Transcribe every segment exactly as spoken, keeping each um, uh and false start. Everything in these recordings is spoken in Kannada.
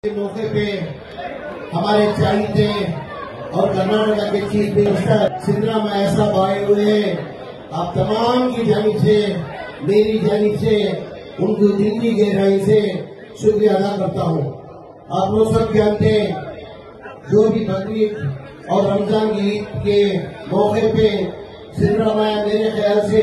मौके पे हमारे चाहिए और कर्नाटक के चीफ मिनिस्टर सिद्धरामैया साहब आए हुए हैं। आप तमाम की जानिब से, मेरी जानिब से उनको दिल की गहराई से शुक्रिया अदा करता हूँ। आप लोग सब जानते हैं, जो भी बकरीद और रमजान की ईद के मौके पे सिद्धरामैया मेरे ख्याल से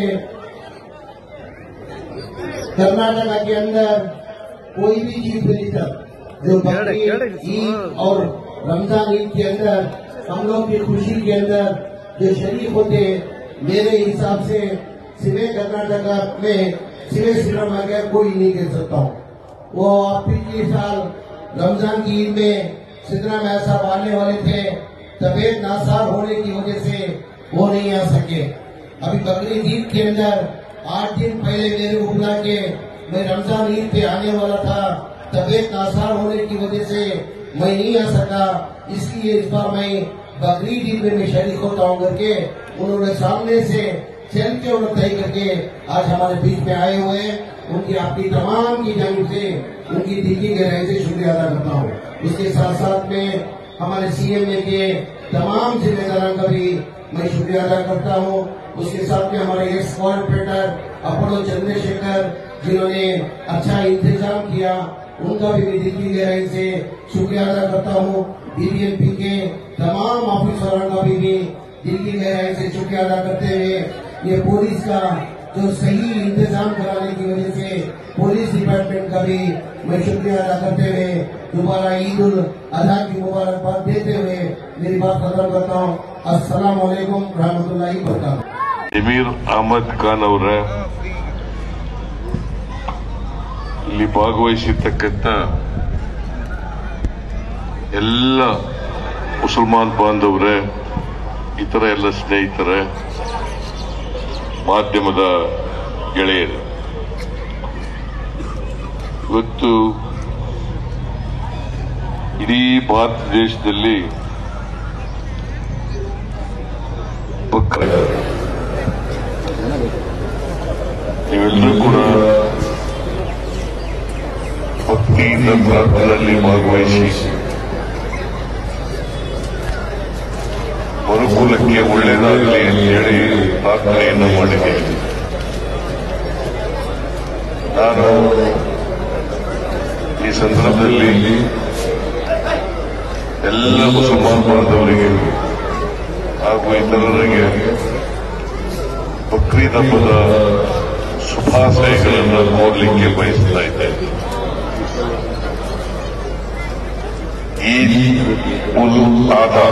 कर्नाटक के अंदर कोई भी चीफ मिनिस्टर जो बकरीद ईद और रमजान ईद के अंदर हम लोग की खुशी के अंदर जो शरीक होते, मेरे हिसाब से सिवे कर्नाटक में सिवे सिद्धरामैया कोई नहीं कह सकता हूँ। वो पिछले साल रमजान की ईद में सिद्धरामैया साहब आने वाले थे, तबीयत नासाज होने की वजह से वो नहीं आ सके। अभी बकरीद ईद के अंदर आठ दिन पहले मेरे को बुला के मैं रमजान ईद पे आने वाला था, तबीयत नासाज होने की वजह से मैं नहीं आ सका, इसलिए इस बार मैं बकरीद ईद में मैं शरीक होता हूँ करके उन्होंने सामने से चल के और तय करके आज हमारे बीच में आए हुए हैं। उनकी आपकी तमाम की जानिब से उनकी दिल की गहराई से शुक्रिया अदा करता हूँ। इसके साथ साथ में हमारे सीएमए के तमाम जिम्मेदारों का भी मैं शुक्रिया अदा करता हूँ। उसके साथ में हमारे एक्स कॉर्पोरेटर अपोलो चंद्रशेखर जिन्होंने अच्छा इंतजाम किया, उनका भी मैं दिल की गहराई से शुक्रिया अदा करता हूँ। बीबीएमपी के तमाम ऑफिसरों का भी, भी दिल की गहराई से शुक्रिया अदा करते हुए ये पुलिस का जो सही इंतजाम कराने की वजह से पुलिस डिपार्टमेंट का भी मैं शुक्रिया अदा करते हुए दोबारा ईद उल अजहा की मुबारकबाद देते हुए मेरी बात खत्म करता हूँ। अस्सलाम वालेकुम रहमतुल्लाहि व बरकातुहू। ಜಮೀರ್ ಅಹಮದ್ ಖಾನ್ ಅವರ ಇಲ್ಲಿ ಭಾಗವಹಿಸಿರ್ತಕ್ಕಂಥ ಎಲ್ಲ ಮುಸಲ್ಮಾನ್ ಬಾಂಧವರೇ, ಇತರ ಎಲ್ಲ ಸ್ನೇಹಿತರೆ, ಮಾಧ್ಯಮದ ಗೆಳೆಯರು, ಇವತ್ತು ಇಡೀ ಭಾರತ ದೇಶದಲ್ಲಿ ನೀವೆಲ್ಲರೂ ಕೂಡ ಭಕ್ತಿಯಿಂದ ಪ್ರಾರ್ಥನೆಯಲ್ಲಿ ಭಾಗವಹಿಸಿ ಮನುಕುಲಕ್ಕೆ ಒಳ್ಳೆಯದಾಗಲಿ ಅಂತ ಹೇಳಿ ಪ್ರಾರ್ಥನೆಯನ್ನು ಮಾಡಿದ್ದೇನೆ. ನಾನು ಈ ಸಂದರ್ಭದಲ್ಲಿ ಎಲ್ಲ ಮುಸಲ್ಮಾನ್ ಬಾಂಧವರಿಗೆ ಹಾಗೂ ಇತರರಿಗೆ ಬಕ್ರೀದ್ ಹಬ್ಬದ ಶುಭಾಶಯಗಳನ್ನು ಕೋರಲಿಕ್ಕೆ ಬಯಸ್ತಾ ಇದ್ದೇನೆ. ಈದ್ ಉಲ್ ಅಜಾ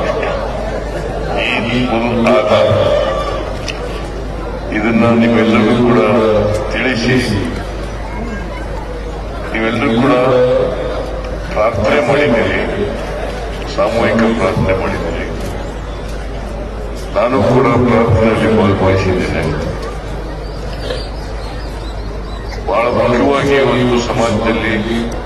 ಈದ್ ಉಲ್ ಅಜಾ ಇದನ್ನ ನೀವೆಲ್ಲರೂ ಕೂಡ ತಿಳಿಸಿ, ನೀವೆಲ್ಲರೂ ಕೂಡ ಪ್ರಾರ್ಥನೆ ಮಾಡಿದ್ದೀರಿ, ಸಾಮೂಹಿಕ ಪ್ರಾರ್ಥನೆ ಮಾಡಿದ್ದೀರಿ. ನಾನು ಕೂಡ ಪ್ರಾರ್ಥನೆಯಲ್ಲಿ ಭಾಗವಹಿಸಿದ್ದೇನೆ. ಬಹಳ ಮುಖ್ಯವಾಗಿ ಒಂದು ಸಮಾಜದಲ್ಲಿ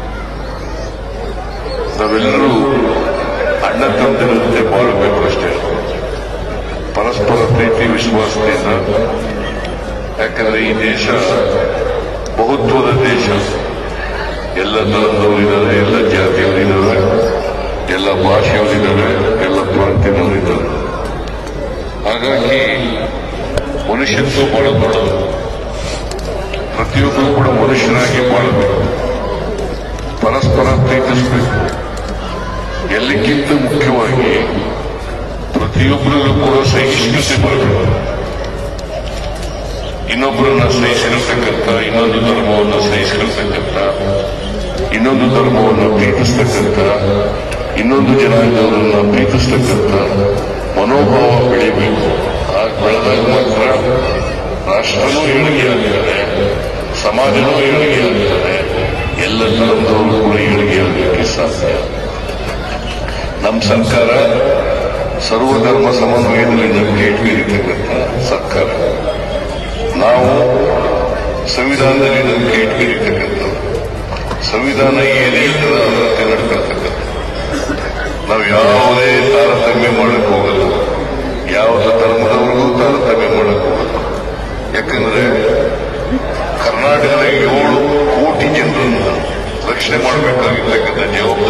ನಾವೆಲ್ಲರೂ ಅಣ್ಣ ತಮ್ಮಂದಿರಂತೆ ಬಾಳಬೇಕು ಅಷ್ಟೇ, ಪರಸ್ಪರ ಪ್ರೀತಿ ವಿಶ್ವಾಸದಿಂದ. ಯಾಕಂದ್ರೆ ಈ ದೇಶ ಬಹುತ್ವದ ದೇಶ, ಎಲ್ಲ ಧರ್ಮದವರಿದ್ದಾರೆ, ಎಲ್ಲ ಜಾತಿಯವರಿದ್ದಾರೆ, ಎಲ್ಲ ಭಾಷೆಯವರಿದ್ದಾರೆ, ಎಲ್ಲ ಪ್ರಾಂತ್ಯದವರಿದ್ದಾರೆ. ಹಾಗಾಗಿ ಮನುಷ್ಯತ್ವ ಬಹಳ ದೊಡ್ಡದು. ಪ್ರತಿಯೊಬ್ಬರು ಕೂಡ ಮನುಷ್ಯನಾಗಿ ಬಾಳಬೇಕು, ಪರಸ್ಪರ ಪ್ರೀತಿಸಬೇಕು. ಎಲ್ಲಕ್ಕಿಂತ ಮುಖ್ಯವಾಗಿ ಪ್ರತಿಯೊಬ್ಬರಲ್ಲೂ ಕೂಡ ಸಹಿಷ್ಣುತೆ ಬರಬೇಕು. ಇನ್ನೊಬ್ಬರನ್ನ ಸಹಿಸಿರತಕ್ಕಂಥ, ಇನ್ನೊಂದು ಧರ್ಮವನ್ನು ಸಹಿಸಿರತಕ್ಕಂಥ, ಇನ್ನೊಂದು ಧರ್ಮವನ್ನು ಪ್ರೀತಿಸ್ತಕ್ಕಂಥ, ಇನ್ನೊಂದು ಜನಾಂಗದವರನ್ನ ಪ್ರೀತಿಸ್ತಕ್ಕಂಥ ಮನೋಭಾವ ಬೆಳಿಬೇಕು. ಆಗ ಬೆಳೆದಾಗ ಮಾತ್ರ ರಾಷ್ಟ್ರನೂ ಏಳಿಗೆಯಾಗ್ತದೆ, ಸಮಾಜನೂ ಏಳಿಗೆಯಾಗ್ತದೆ, ಎಲ್ಲ ಧರ್ಮದವರು ಕೂಡ ಏಳಿಗೆಯಾಗಲಿಕ್ಕೆ ಸಾಧ್ಯ. ನಮ್ಮ ಸರ್ಕಾರ ಸರ್ವಧರ್ಮ ಸಮನ್ವಯದಲ್ಲಿ ನಂಬಿಕೆ ಇಟ್ಕೊಂಡಿರ್ತಕ್ಕಂಥ ಸರ್ಕಾರ. ನಾವು ಸಂವಿಧಾನದಲ್ಲಿ ನಂಬಿಕೆ ಇಟ್ಕೊಂಡಿರ್ತಕ್ಕಂಥದ್ದು. ಸಂವಿಧಾನ ಏನೇ ಇರ್ತದೆ ಅದರಂತೆ ನಡ್ಕೊಳ್ತಕ್ಕಂಥ. ನಾವು ಯಾವುದೇ ತಾರತಮ್ಯ ಮಾಡಕ್ ಹೋಗಲ್ಲ, ಯಾವುದೇ ಧರ್ಮದವರಿಗೂ ತಾರತಮ್ಯ ಮಾಡಕ್ ಹೋಗಲ್ಲ. ಯಾಕಂದ್ರೆ ಕರ್ನಾಟಕದ ಏಳು ಕೋಟಿ ಜನರನ್ನು ರಕ್ಷಣೆ ಮಾಡಬೇಕಾಗಿರ್ತಕ್ಕಂಥ ಜವಾಬ್ದಾರಿ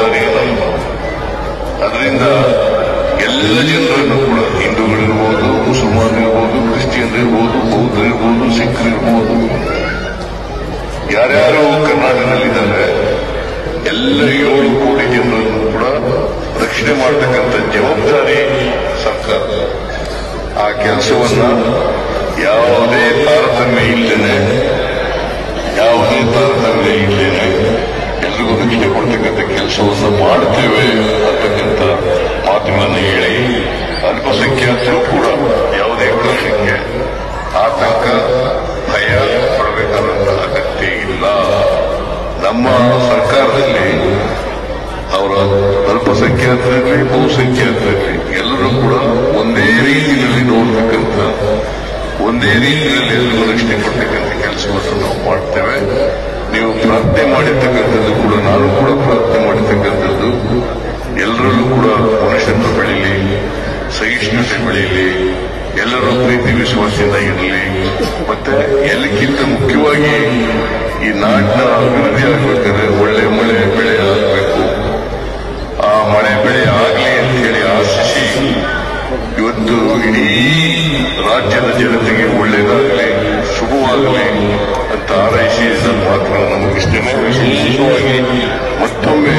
ಜನರನ್ನು ಕೂಡ ಹಿಂದೂಗಳಿರ್ಬೋದು, ಮುಸಲ್ಮಾನರಿರ್ಬೋದು, ಕ್ರಿಶ್ಚಿಯನ್ರಿರ್ಬೋದು, ಬೌದ್ಧರಿರ್ಬೋದು, ಸಿಖ್ರಿರ್ಬೋದು, ಯಾರ್ಯಾರು ಕರ್ನಾಟಕದಲ್ಲಿದ್ದಾರೆ ಎಲ್ಲ ಏಳು ಕೋಟಿ ಜನರನ್ನು ಕೂಡ ರಕ್ಷಣೆ ಮಾಡತಕ್ಕಂಥ ಜವಾಬ್ದಾರಿ ಸರ್ಕಾರ. ಆ ಕೆಲಸವನ್ನ ಯಾವುದೇ ತಾರತಮ್ಯ ಇಲ್ಲದೇನೆ ಯಾವುದೇ ತಾರತಮ್ಯ ಇಲ್ಲದೇನೆ ಎಲ್ರಿಗೂ ರಕ್ಷಣೆ ಕೊಡ್ತಕ್ಕಂಥ ಕೆಲಸವನ್ನು ಮಾಡುತ್ತೇವೆ ಅಂತಕ್ಕಂಥ ಮಾತುಗಳನ್ನು ಹೇಳಿ ಅಲ್ಪಸಂಖ್ಯಾತರು ಕೂಡ ಯಾವುದೇ ಕಾರಣಕ್ಕೆ ಆತಂಕ ಭಯ ಪಡಬೇಕಾದಂತಹ ಅಗತ್ಯ ಇಲ್ಲ. ನಮ್ಮ ಸರ್ಕಾರದಲ್ಲಿ ಅವರ ಅಲ್ಪಸಂಖ್ಯಾತರಲ್ಲಿ ಬಹುಸಂಖ್ಯಾತರಲ್ಲಿ ಎಲ್ಲರೂ ಕೂಡ ಒಂದೇ ರೀತಿಯಲ್ಲಿ ನೋಡ್ತಕ್ಕಂಥ ಒಂದೇ ರೀತಿಯಲ್ಲಿ ಎಲ್ಲರಿಗೂ ರಕ್ಷಣೆ ಕೊಡ್ತಕ್ಕಂಥ ಕೆಲಸವನ್ನು ನಾವು ಮಾಡ್ತೇವೆ. ನೀವು ಪ್ರಾರ್ಥನೆ ಮಾಡಿರ್ತಕ್ಕಂಥದ್ದು ಕೂಡ ನಾನು ಕೂಡ ಪ್ರಾರ್ಥನೆ ಮಾಡಿರ್ತಕ್ಕಂಥದ್ದು ಎಲ್ಲರಲ್ಲೂ ಕೂಡ ಮನುಷ್ಯತ್ವ ಬೆಳೀಲಿ, ಸಹಿಷ್ಣುತೆ ಬೆಳೀಲಿ, ಎಲ್ಲರೂ ಪ್ರೀತಿ ವಿಶ್ವಾಸದಿಂದ ಇರಲಿ. ಮತ್ತೆ ಎಲ್ಲಕ್ಕಿಂತ ಮುಖ್ಯವಾಗಿ ಈ ನಾಡಿನ ಅಭಿವೃದ್ಧಿ ಆಗಬೇಕಾದ್ರೆ ಒಳ್ಳೆ ಮಳೆ ಬೆಳೆ ಆಗಬೇಕು. ಆ ಮಳೆ ಬೆಳೆ ಆಗಲಿ ಅಂತ ಹೇಳಿ ಆಶಿಸಿ ಇವತ್ತು ಇಡೀ ರಾಜ್ಯದ ಜನತೆಗೆ ಒಳ್ಳೆಯದಾಗಲಿ, ಶುಭವಾಗಲಿ ಅಂತ ಹಾರೈಸಿ ನನ್ನ ಮಾತುಗಳನ್ನು ಮುಗಿಸ್ತೇನೆ. ವಿಶೇಷವಾಗಿ ಮತ್ತೊಮ್ಮೆ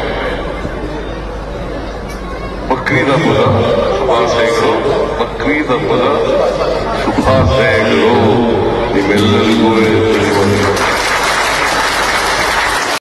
ಬಕ್ರೀದ್ ಹಬ್ಬದ ಶುಭಾಶಯಗಳು, ಬಕ್ರೀದ್ ಹಬ್ಬದ ಶುಭಾಶಯಗಳು ನಿಮ್ಮೆಲ್ಲರಿಗೂ ತಿಳಿಯುವಂತೆ